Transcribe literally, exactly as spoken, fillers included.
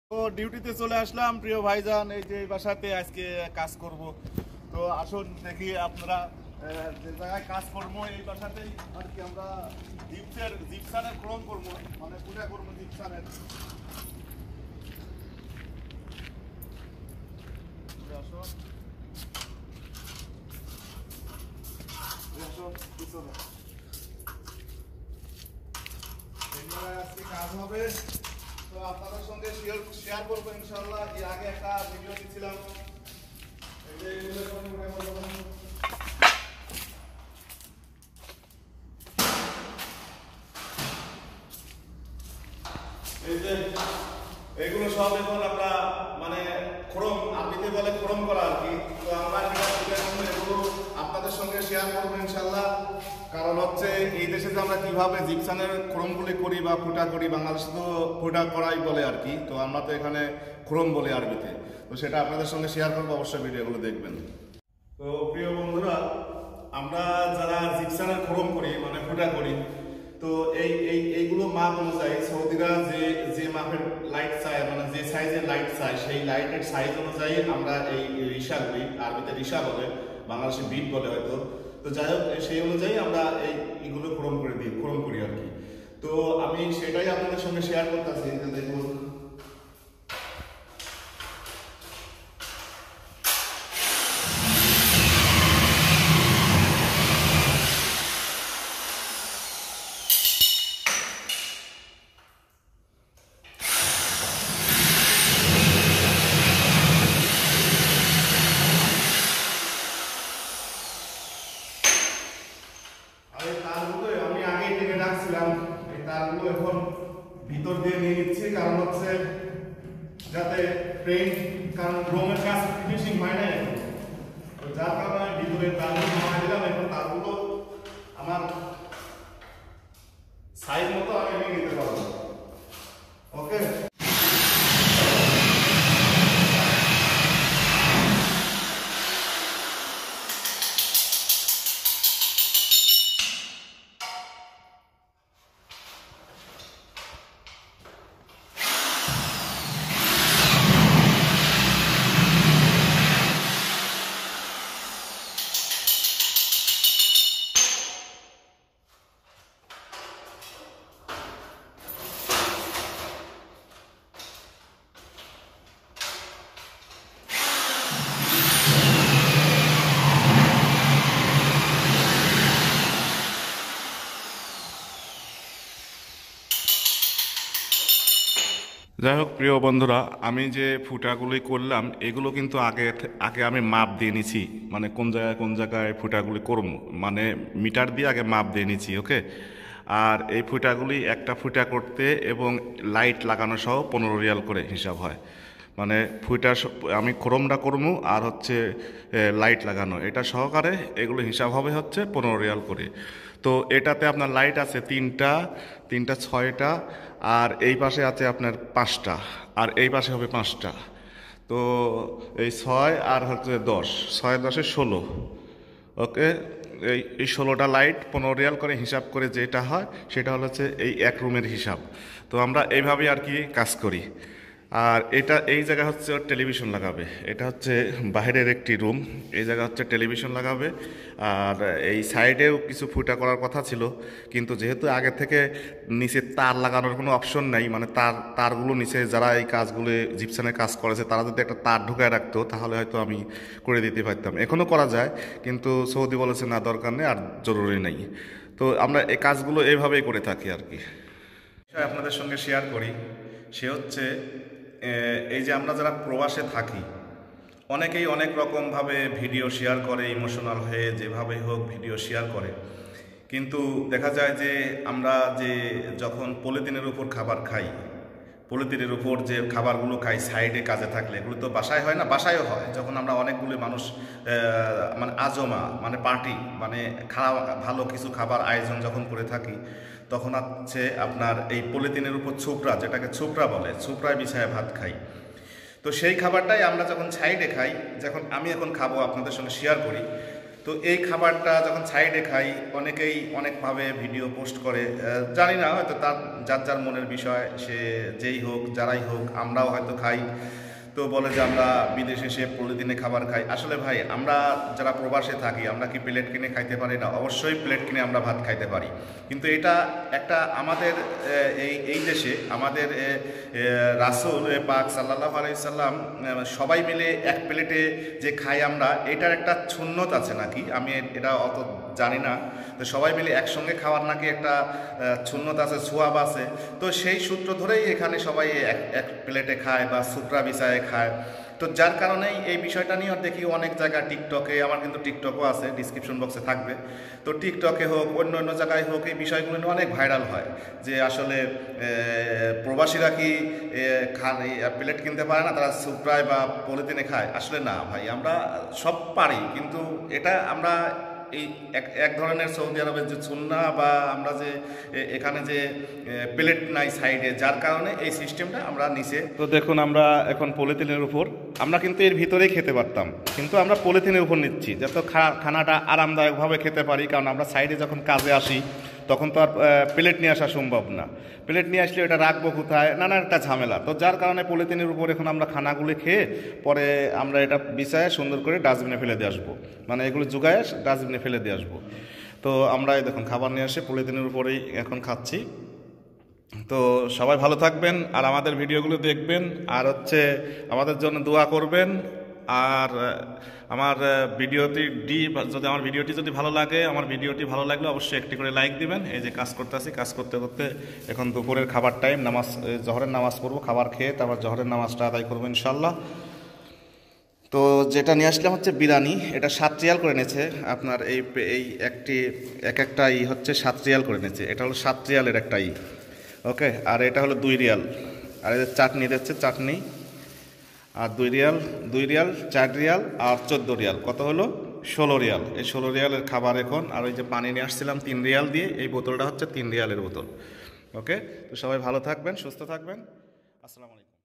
তো ডিউটিতে চলে আসলাম প্রিয় ভাইজান, এই যে এই বাসাতে আজকে কাজ করব। তো আসুন দেখি আপনারা যে জায়গায় কাজ করবো এই বাসাতেই আর কি আমরা জিপসের জিপসানের ক্রম করবো, মানে পূজা করবো জিপসানের। আজকে কাজ হবে, তো আপনাদের সঙ্গে শেয়ার করবো ইনশাল্লাহ। এর আগে একটা ভিডিও দিচ্ছিলাম, এই যে এগুলো সব এখন আমরা মানে খরম, আরবিতে বলে খরম করা আর কি। তো আমরা এগুলো আপনাদের সঙ্গে শেয়ার করবো ইনশাল্লাহ। কারণ হচ্ছে এই দেশে যে আমরা কিভাবে জিপসানের খরমগুলি করি বা ফুটা করি, বাংলাদেশে তো ফুটা করাই বলে আর কি, তো আমরা তো এখানে খরম বলি আরবিতে। তো সেটা আপনাদের সঙ্গে শেয়ার করবো, অবশ্যই ভিডিওগুলো দেখবেন। তো প্রিয় বন্ধুরা, আমরা যারা জিপসানের খরম করি মানে ফুটা করি, তো এই এই এইগুলো মাপ অনুযায়ী সৌদিরা যে যে মাপের লাইট চায়, মানে যে সাইজের লাইট চায়, সেই লাইটের সাইজ অনুযায়ী আমরা এই রিসা করি। আরবিতে রিসা বলে, বাংলাদেশে বিট বলে হয়তো। তো যাই হোক, সেই অনুযায়ী আমরা এই এগুলো খরম করে দিই, খরম করি আর কি। তো আমি সেটাই আপনাদের সঙ্গে শেয়ার করতেছি। দেখুন, আমি আগেই টেনে রাখছিলাম, এই তারগুলো এখন ভিতর দিয়ে নিয়ে নিচ্ছি, কারণ হচ্ছে যাতে পেইন্ট, কারণ রোমের কাজ ফিনিশিং হয় না এখন, তো যার কারণে ভিতরের তারগুলো নামাই দিলাম। এখন তারগুলো আমার সাইজ মতো আমি নিয়ে নিতে পারবো। ওকে, যাই হোক প্রিয় বন্ধুরা, আমি যে ফুটাগুলি করলাম এগুলো কিন্তু আগে আগে আমি মাপ দিয়ে নিছি, মানে কোন জায়গায় কোন জায়গায় ফুটাগুলি করবো, মানে মিটার দিয়ে আগে মাপ দিয়ে নিছি। ওকে, আর এই ফুটাগুলি একটা ফুটা করতে এবং লাইট লাগানো সহ পনেরো রিয়াল করে হিসাব হয়। মানে ফুটা আমি খরমটা করবো আর হচ্ছে লাইট লাগানো, এটা সহকারে এগুলো হিসাব হবে হচ্ছে পনেরো রিয়াল করে। তো এটাতে আপনার লাইট আছে তিনটা, তিনটা ছয়টা, আর এই পাশে আছে আপনার পাঁচটা, আর এই পাশে হবে পাঁচটা। তো এই ছয় আর হচ্ছে দশ, ছয় দশে ষোলো। ওকে, এই এই ষোলোটা লাইট পনেরো রিয়াল করে হিসাব করে যেটা হয় সেটা হচ্ছে এই এক রুমের হিসাব। তো আমরা এইভাবেই আর কি কাজ করি। আর এটা এই জায়গা হচ্ছে টেলিভিশন লাগাবে, এটা হচ্ছে বাইরের একটি রুম, এই জায়গা হচ্ছে টেলিভিশন লাগাবে। আর এই সাইডেও কিছু ফুটা করার কথা ছিল, কিন্তু যেহেতু আগে থেকে নিচে তার লাগানোর কোনো অপশন নাই, মানে তার তারগুলো নিচে যারা এই কাজগুলো জিপসানের কাজ করেছে তারা যদি একটা তার ঢুকায় রাখতো তাহলে হয়তো আমি করে দিতে পারতাম। এখনও করা যায়, কিন্তু সৌদি বলেছে না, দরকার নেই আর জরুরি নেই। তো আমরা এই কাজগুলো এইভাবেই করে থাকি আর কি। আপনাদের সঙ্গে শেয়ার করি, সে হচ্ছে এই যে আমরা যারা প্রবাসে থাকি, অনেকেই অনেক রকমভাবে ভিডিও শেয়ার করে, ইমোশনাল হয়ে যেভাবে হোক ভিডিও শেয়ার করে, কিন্তু দেখা যায় যে আমরা যে যখন পলিথিনের উপর খাবার খাই, পলিথিনের উপর যে খাবারগুলো খাই সাইডে কাজে থাকলে, এগুলো তো বাসায় হয় না, বাসায়ও হয়। যখন আমরা অনেকগুলো মানুষ মানে আজমা মানে পার্টি মানে খাওয়া ভালো কিছু খাবার আয়োজন যখন করে থাকি, তখন হচ্ছে আপনার এই পলিথিনের উপর ছোপড়া, যেটাকে ছোপড়া বলে, ছোপড়ায় বিছায় ভাত খাই। তো সেই খাবারটাই আমরা যখন সাইডে খাই, যখন আমি এখন খাবো আপনাদের সঙ্গে শেয়ার করি, তো এই খাবারটা যখন সাইডে খাই অনেকেই অনেকভাবে ভিডিও পোস্ট করে, জানি না হয়তো তার যার যার মনের বিষয়, সে যেই হোক যারাই হোক, আমরাও হয়তো খাই। তো বলে যে আমরা বিদেশে এসে প্রতিদিনে খাবার খাই। আসলে ভাই, আমরা যারা প্রবাসে থাকি আমরা কি প্লেট কিনে খাইতে পারি না? অবশ্যই প্লেট কিনে আমরা ভাত খাইতে পারি, কিন্তু এটা একটা আমাদের এই এই দেশে আমাদের রাসূল পাক সাল্লাল্লাহু আলাইহি সাল্লাম সবাই মিলে এক প্লেটে যে খাই আমরা, এটার একটা সুন্নত আছে নাকি, আমি এটা অত জানি না। তো সবাই মিলে একসঙ্গে খাওয়ার নাকি একটা সুন্নত আছে, সোয়াব আছে। তো সেই সূত্র ধরেই এখানে সবাই এক এক প্লেটে খায় বা সুতরা বিছায় খায়। তো যার কারণেই এই বিষয়টা নিয়ে দেখি অনেক জায়গায় টিকটকে, আমার কিন্তু টিকটকও আছে, ডিসক্রিপশন বক্সে থাকবে। তো টিকটকে হোক অন্য অন্য জায়গায় হোক এই বিষয়গুলো নিয়ে অনেক ভাইরাল হয় যে আসলে প্রবাসীরা কি খান প্লেট কিনতে পারে না, তারা সুতরায় বা পলিথিনে খায়। আসলে না ভাই, আমরা সব পারি, কিন্তু এটা আমরা এই এক এক ধরনের সৌদি আরবের যে সুন্নাহ বা আমরা যে এখানে যে প্লেট নাই সাইডে, যার কারণে এই সিস্টেমটা আমরা নিচে। তো দেখুন আমরা এখন পলিথিনের উপর, আমরা কিন্তু এর ভিতরেই খেতে পারতাম, কিন্তু আমরা পলিথিনের উপর নিচ্ছি যাতে খানাটা আরামদায়কভাবে খেতে পারি। কারণ আমরা সাইডে যখন কাজে আসি তখন তো আর প্লেট নিয়ে আসা সম্ভব না। প্লেট নিয়ে আসলে এটা রাখবো কোথায়, নানা একটা ঝামেলা। তো যার কারণে পলিথিনের উপর এখন আমরা খানাগুলি খেয়ে পরে আমরা এটা বিছায় সুন্দর করে ডাস্টবিনে ফেলে দিয়ে আসবো, মানে এগুলো জুগায় ডাস্টবিনে ফেলে দিয়ে আসবো। তো আমরা দেখুন খাবার নিয়ে এসে পলিথিনের উপরেই এখন খাচ্ছি। তো সবাই ভালো থাকবেন আর আমাদের ভিডিওগুলো দেখবেন, আর হচ্ছে আমাদের জন্য দোয়া করবেন। আর আমার ভিডিওটি ডি যদি আমার ভিডিওটি যদি ভালো লাগে, আমার ভিডিওটি ভালো লাগলে অবশ্যই একটি করে লাইক দিবেন। এই যে কাজ করতে আসি, কাজ করতে করতে এখন দুপুরের খাবার টাইম, নামাজ জহরের নামাজ পড়বো, খাবার খেয়ে তারপর জহরের নামাজটা আদায় করবো ইনশাল্লাহ। তো যেটা নিয়ে আসলাম হচ্ছে বিরিয়ানি, এটা সাত রিয়াল করে নিয়েছে আপনার এই এই একটি এক একটা ই হচ্ছে সাত রিয়াল করে নিয়েছে। এটা হলো সাত রিয়ালের একটা ই, ওকে। আর এটা হলো দুই রিয়াল। আর এদের চাটনি দিচ্ছে, চাটনি আর দুই রিয়াল, দুই রিয়াল, চার রিয়াল আর চোদ্দো রিয়াল, কত হলো ষোলো রিয়াল। এই ষোলো রিয়ালের খাবার এখন। আর ওই যে পানি নিয়ে আসছিলাম তিন রিয়াল দিয়ে, এই বোতলটা হচ্ছে তিন রিয়ালের বোতল, ওকে। তো সবাই ভালো থাকবেন, সুস্থ থাকবেন, আসসালামু আলাইকুম।